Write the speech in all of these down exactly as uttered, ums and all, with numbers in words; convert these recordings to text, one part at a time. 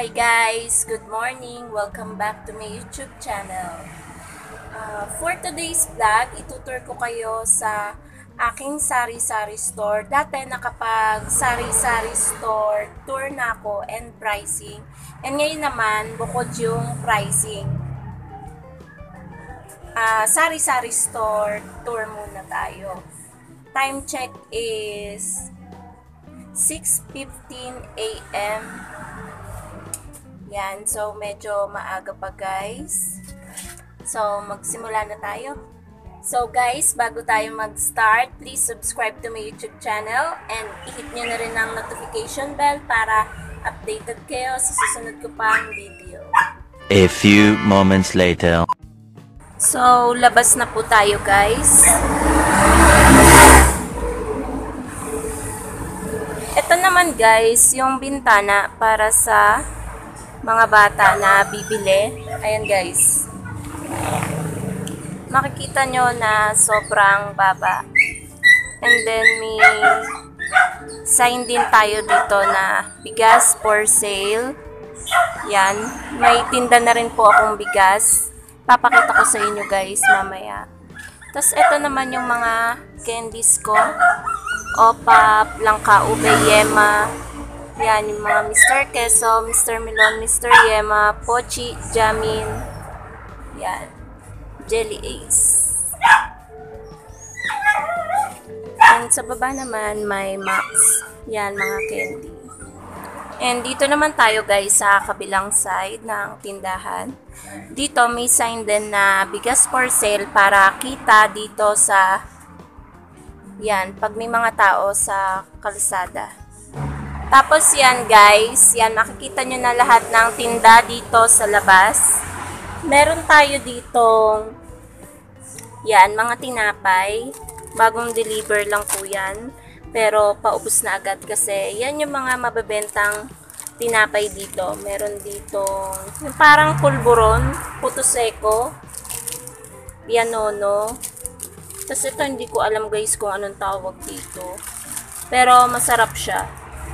Hi guys! Good morning! Welcome back to my YouTube channel. Uh, for today's vlog, itutur ko kayo sa aking sari-sari store. Dati nakapag sari-sari store tour na ako and pricing. And ngayon naman, bukod yung pricing. Uh, sari-sari store tour muna tayo. Time check is six fifteen a m Yan, so medyo maaga pa guys. So magsimula na tayo. So guys, bago tayo mag-start, please subscribe to my YouTube channel and i-hit nyo na rin ang notification bell para updated kayo sa susunod ko pang video. A few moments later. So labas na po tayo guys. Ito naman guys, yung bintana para sa mga bata na bibili. Ayan guys. Makikita nyo na sobrang baba. And then may sign din tayo dito na bigas for sale. Yan. May tinda na rin po akong bigas. Papakita ko sa inyo guys mamaya. Tapos ito naman yung mga candies ko. Opa, Blanca, Ube, Yema. Yan, yung mga Mister Queso, Mister Melon, Mister Yema, Pochi, Jamin. Yan. Jelly Ace. And sa baba naman, may Max. Yan, mga candy. And dito naman tayo guys sa kabilang side ng tindahan. Dito may sign din na bigas for sale para kita dito sa yan, pag may mga tao sa kalsada. Tapos yan guys, yan makikita nyo na lahat ng tinda dito sa labas. Meron tayo ditong yan, mga tinapay. Bagong deliver lang po yan. Pero paubos na agad kasi yan yung mga mabebentang tinapay dito. Meron ditong yung parang pulburon, puto seco, pianono. Tapos ito hindi ko alam guys kung anong tawag dito. Pero masarap siya.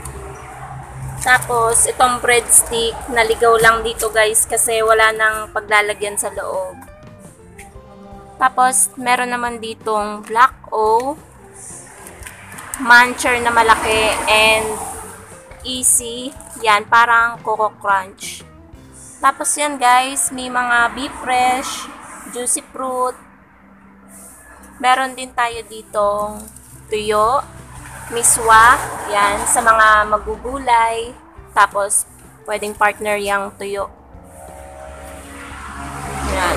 Tapos, itong breadstick, naligaw lang dito guys kasi wala nang paglalagyan sa loob. Tapos, meron naman ditong Black O, Muncher na malaki, and Easy. Yan, parang Coco Crunch. Tapos yan guys, may mga Beef Fresh, Juicy Fruit. Meron din tayo ditong tuyo, miswa, yan, sa mga magugulay. Tapos, pwedeng partner yung tuyo. Yan.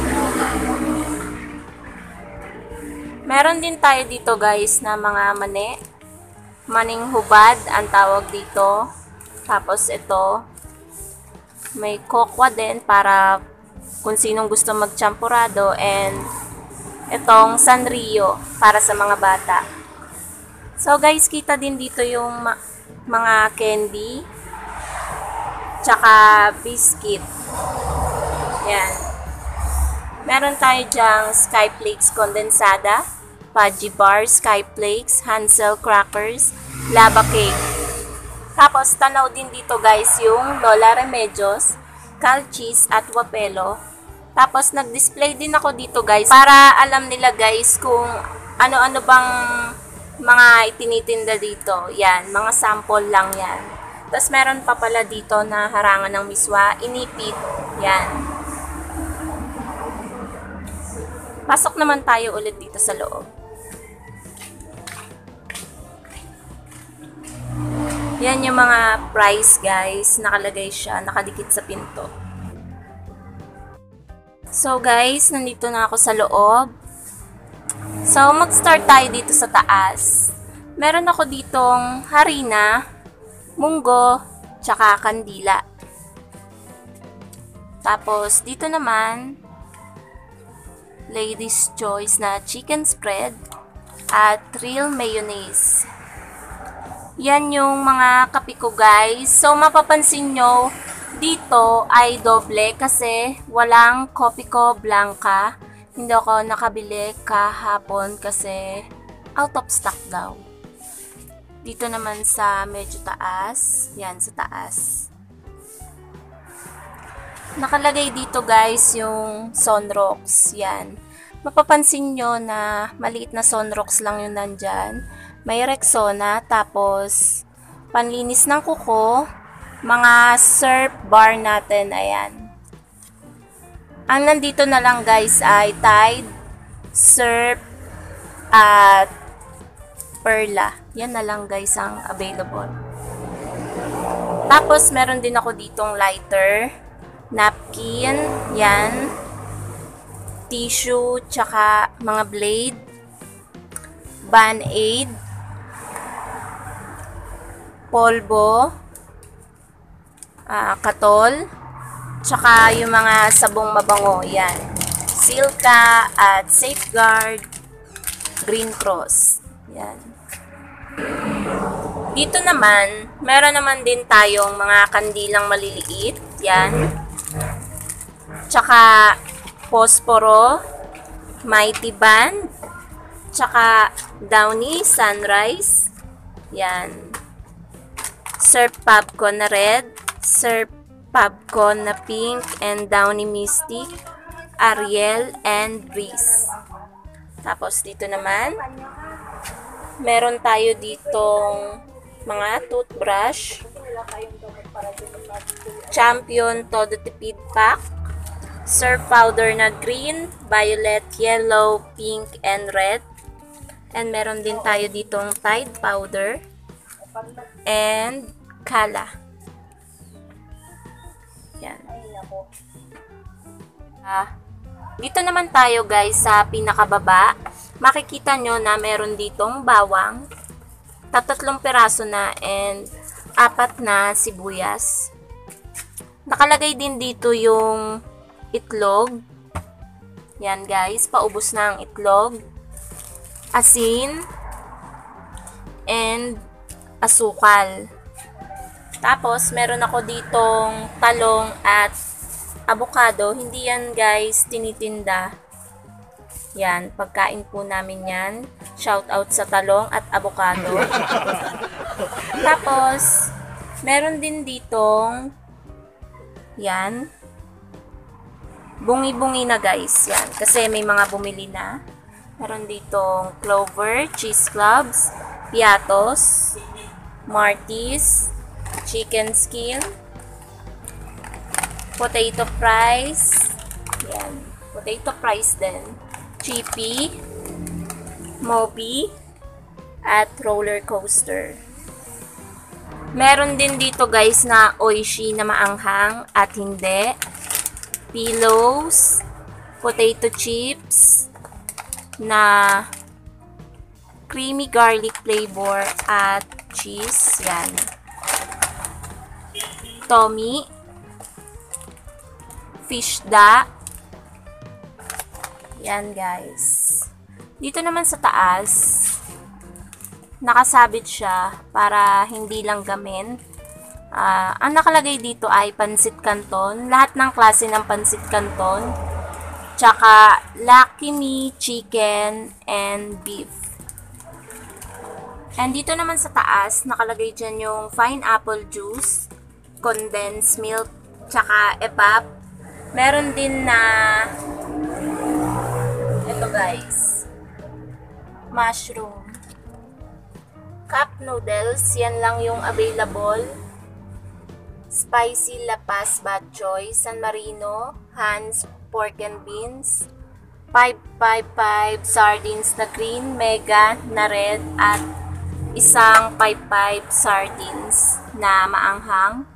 Meron din tayo dito guys na mga mani. Maning hubad, ang tawag dito. Tapos ito, may kokwa din para kung sinong gusto magchampurado. And itong Sanrio para sa mga bata. So guys, kita din dito yung ma mga candy tsaka biscuit. Yan. Meron tayo dyang Sky Flakes Condensada, Fudgy Bar, Sky Flakes, Hansel Crackers, Lava Cake. Tapos tanaw din dito guys yung Lola Remedios, Calchis at Wapelo. Tapos nag-display din ako dito guys para alam nila guys kung ano-ano bang mga itinitinda dito. Yan, mga sample lang yan. Tapos meron pa pala dito na harangan ng miswa, inipit. Yan. Pasok naman tayo ulit dito sa loob. Yan yung mga price guys. Nakalagay siya, nakadikit sa pinto. So guys, nandito na ako sa loob. So, mag-start tayo dito sa taas. Meron ako ditong harina, munggo, tsaka kandila. Tapos, dito naman, Ladies' Choice na chicken spread at real mayonnaise. Yan yung mga kape ko guys. So, mapapansin nyo, dito ay doble kasi walang kopi ko blanca. Hindi ako nakabili kahapon kasi out of stock daw. Dito naman sa medyo taas. Yan, sa taas. Nakalagay dito guys yung Sunrocks. Yan. Mapapansin nyo na maliit na Sunrocks lang yung nandyan. May Rexona, tapos panlinis ng kuko, mga surf bar natin, ayan. Ang nandito na lang guys ay Tide, Surf, at Perla. Yan na lang guys ang available. Tapos meron din ako ditong lighter, napkin, yan, tissue, tsaka mga blade, Band-Aid, polvo, uh, katol, tsaka yung mga sabong mabango, yan, Silka at Safeguard, Green Cross, yan. Dito naman, meron naman din tayong mga kandilang maliliit, yan, tsaka Posporo, Mighty Band, tsaka Downy Sunrise, yan, Surf Popcorn na red, Surf Popcorn na pink, and Downy Mystic, Ariel, and Breeze. Tapos dito naman, meron tayo ditong mga toothbrush, Champion Todo Tipid Pack, Surf Powder na green, violet, yellow, pink, and red. And meron din tayo ditong Tide Powder and Kala. Yan. Ah, dito naman tayo guys sa pinakababa. Makikita nyo na meron ditong bawang, tatatlong piraso na, and apat na sibuyas. Nakalagay din dito yung itlog. Yan guys, paubos na ang itlog, asin, and asukal. Tapos, meron ako ditong talong at avocado. Hindi yan guys tinitinda. Yan, pagkain po namin yan. Shout out sa talong at avocado. Tapos, meron din ditong yan, bungi-bungi na guys. Yan, kasi may mga bumili na. Meron ditong clover, cheese clubs, piatos, martis, chicken skin, potato fries, yan, potato fries din, chippy, mopi, at roller coaster. Meron din dito guys na oishi na maanghang at hindi, pillows, potato chips na creamy garlic flavor at cheese, yan, Tommy, fish da, yan guys. Dito naman sa taas, nakasabit siya para hindi lang gamin. Uh, ang nakalagay dito ay pansit canton. Lahat ng klase ng pansit canton. Tsaka Lucky Me, chicken, and beef. And dito naman sa taas, nakalagay dyan yung fine apple juice, condensed milk, tsaka epap. Meron din na ito guys, mushroom. Cup noodles, yan lang yung available. Spicy Lapas Bad Choy, San Marino, Hans Pork and Beans, five five five sardines na green, mega na red, at isang five five sardines na maanghang.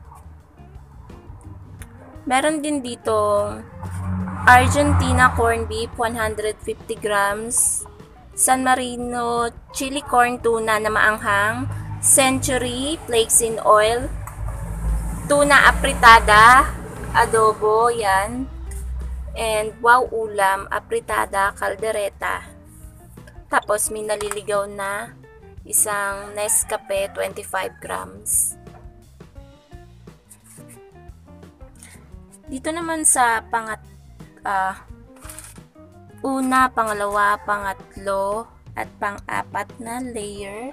Meron din ditong Argentina corn beef, one hundred fifty grams, San Marino chili corn tuna na maanghang, Century flakes in oil, tuna apritada, adobo, yan, and wow ulam, apritada, caldereta. Tapos may naliligaw na isang Nescafe, twenty-five grams. Dito naman sa pangat uh, una, pangalawa, pangatlo, at pang-apat na layer.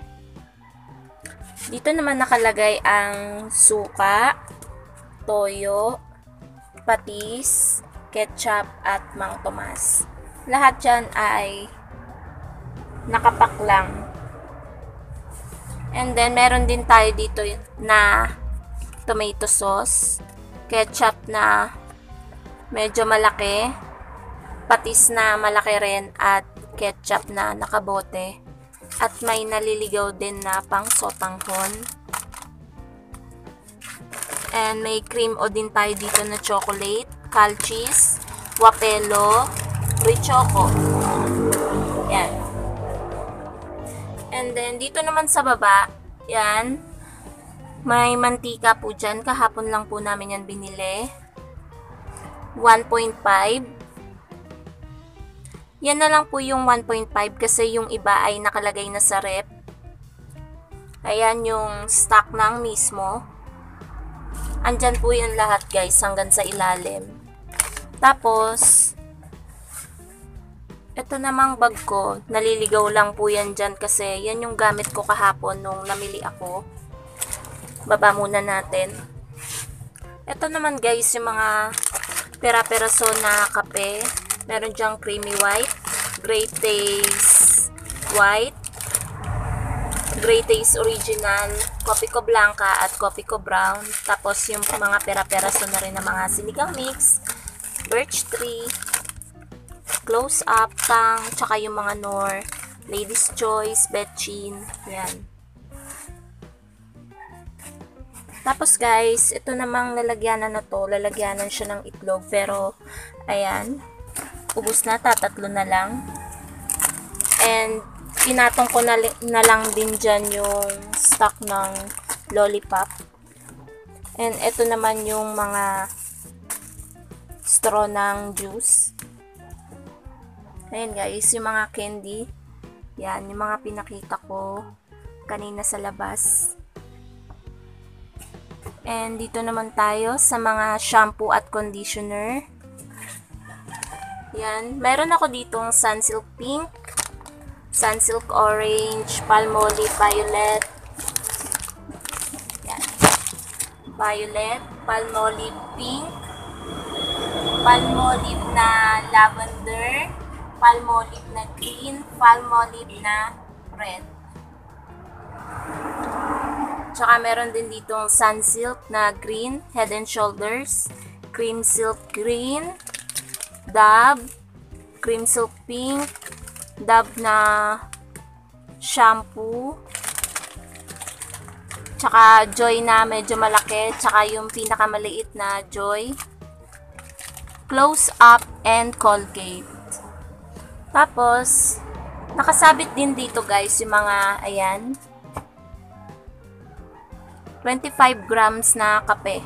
Dito naman nakalagay ang suka, toyo, patis, ketchup, at Mang Tomas. Lahat yan ay nakapak lang. And then, meron din tayo dito na tomato sauce, ketchup na medyo malaki, patis na malaki rin, at ketchup na nakabote. At may naliligaw din na pang sotanghon. And may cream o din tayo dito na chocolate, calchis, wapelo, richoco. Yan. And then, dito naman sa baba, yan, may mantika po dyan. Kahapon lang po namin yan binili. one point five. Yan na lang po yung one point five kasi yung iba ay nakalagay na sa rep. Ayan yung stock ng mismo. Andyan po yung lahat guys hanggang sa ilalim. Tapos, ito namang bag ko, naliligaw lang po yan dyan kasi yan yung gamit ko kahapon nung namili ako. Baba muna natin. Ito naman guys, yung mga pera-peraso na kape. Meron dyang creamy white, Great Taste white, Great Taste original, Copico Blanca at Copico Brown. Tapos yung mga pera-peraso na rin ng mga sinigang mix, Birch Tree, Close Up, Tang, tsaka yung mga Knorr, Ladies Choice, Betchin, yan. Tapos guys, ito namang lalagyanan na to, lalagyanan siya ng itlog, pero, ayan, ubos na, tatatlo na lang. And, pinatong ko na, na lang din dyan yung stock ng lollipop. And, ito naman yung mga straw ng juice. Ayan guys, yung mga candy. Yan, yung mga pinakita ko kanina sa labas. And dito naman tayo sa mga shampoo at conditioner. Yan, meron ako ditong Sunsilk Pink, Sunsilk Orange, Palmolive Violet. Yan. Violet, Palmolive Pink, Palmolive na lavender, Palmolive na green, Palmolive na red. Tsaka meron din ditong Sunsilk na green, Head and Shoulders, Cream Silk green, Dove, Cream Silk pink, Dove na shampoo, tsaka Joy na medyo malaki, tsaka yung pinakamaliit na Joy, Close Up, and Colgate. Tapos, nakasabit din dito guys yung mga, ayan, twenty-five grams na kape.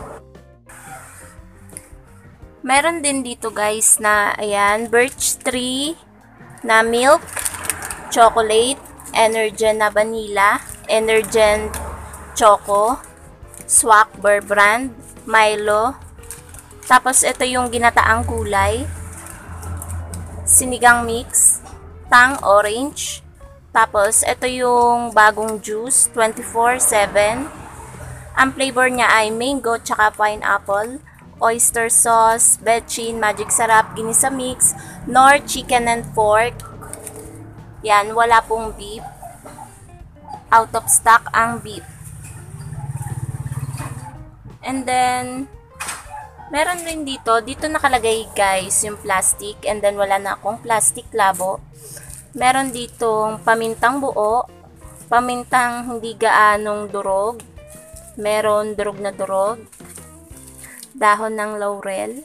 Meron din dito guys na, ayan, Birch Tree na milk, chocolate, Energen na vanilla, Energen choco, Swak Bear Brand, Milo. Tapos, ito yung ginataang gulay, sinigang mix, Tang orange. Tapos, ito yung bagong juice, twenty-four seven. Ang flavor niya ay mango tsaka pineapple, oyster sauce, betchin, magic sarap, ginisa mix, Knorr chicken and pork. Yan, wala pong beef. Out of stock ang beef. And then, meron rin dito, dito nakalagay guys yung plastic, and then wala na akong plastic labo. Meron ditong pamintang buo, pamintang hindi gaanong durog, meron durog na durog, dahon ng laurel,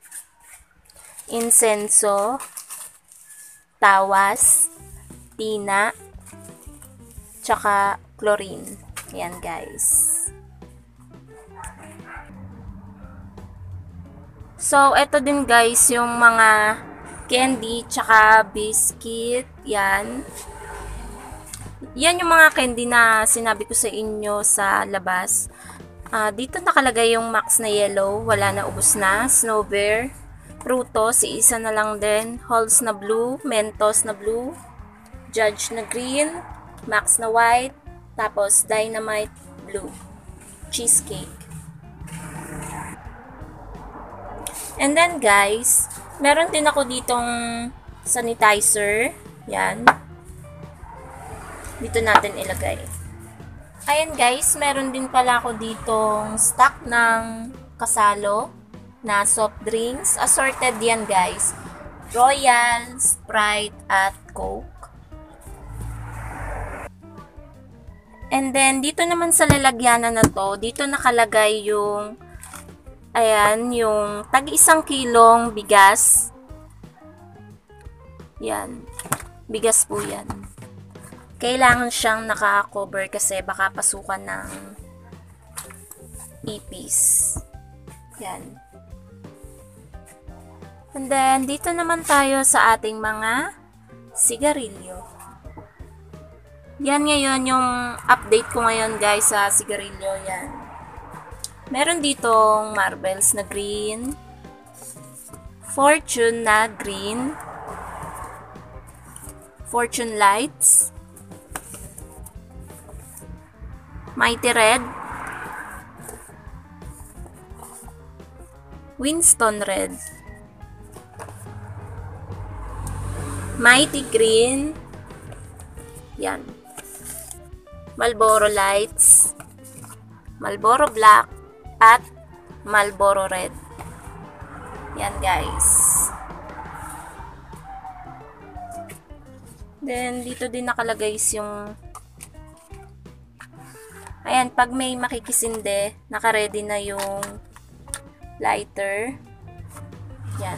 insenso, tawas, tina, tsaka chlorine. Yan guys. So, ito din guys yung mga candy, tsaka biscuit, yan. Yan yung mga candy na sinabi ko sa inyo sa labas. Uh, dito nakalagay yung Max na yellow, wala na, ubos na. Snow Bear, Frutos, isa na lang din. Halls na blue, Mentos na blue, Judge na green, Max na white, tapos Dynamite blue, Cheesecake. And then guys, meron din ako ditong sanitizer. Yan. Dito natin ilagay. Ayan guys, meron din pala ako ditong stock ng kasalo na soft drinks. Assorted yan guys. Royal, Sprite, at Coke. And then, dito naman sa lalagyanan na to, dito nakalagay yung, ayan, yung tag-isang kilong bigas. Yan. Bigas po yan. Kailangan siyang naka-cover kasi baka pasukan ng ipis. Yan. And then, dito naman tayo sa ating mga sigarilyo. Yan ngayon yung update ko ngayon guys sa sigarilyo. Yan. Meron ditong Marvels na green, Fortune na green, Fortune Lights, Mighty Red, Winston Red, Mighty Green, yan, Marlboro Lights, Marlboro Black, at Marlboro Red. Yan guys. Then, dito din nakalagay yung ayan, pag may makikisinde, naka-ready na yung lighter. Yan.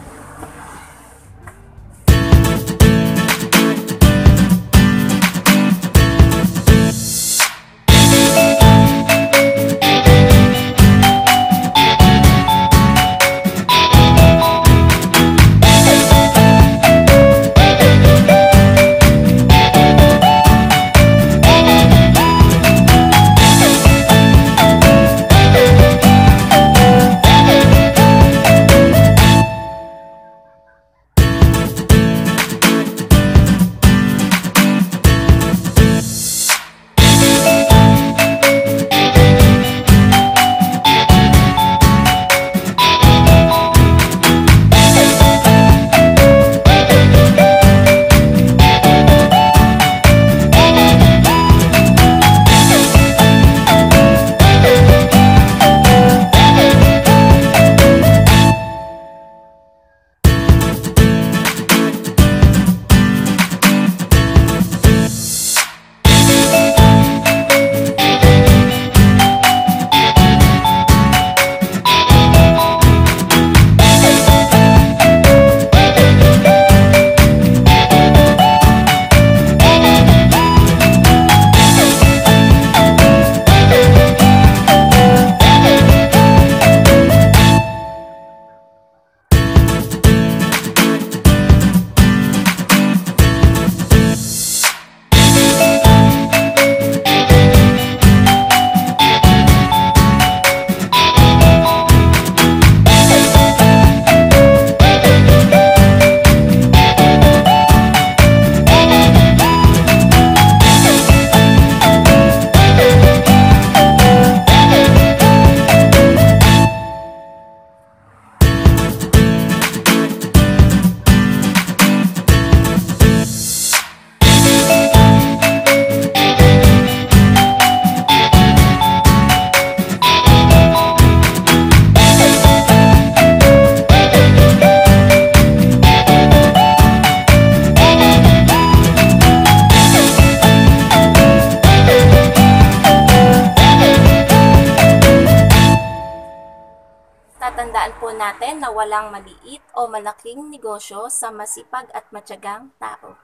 Tatandaan po natin na walang maliit o malaking negosyo sa masipag at matyagang tao.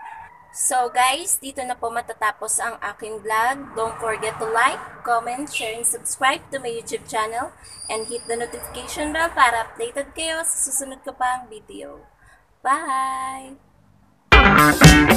So guys, dito na po matatapos ang aking vlog. Don't forget to like, comment, share, and subscribe to my YouTube channel and hit the notification bell para updated kayo sa susunod ko pang video. Bye!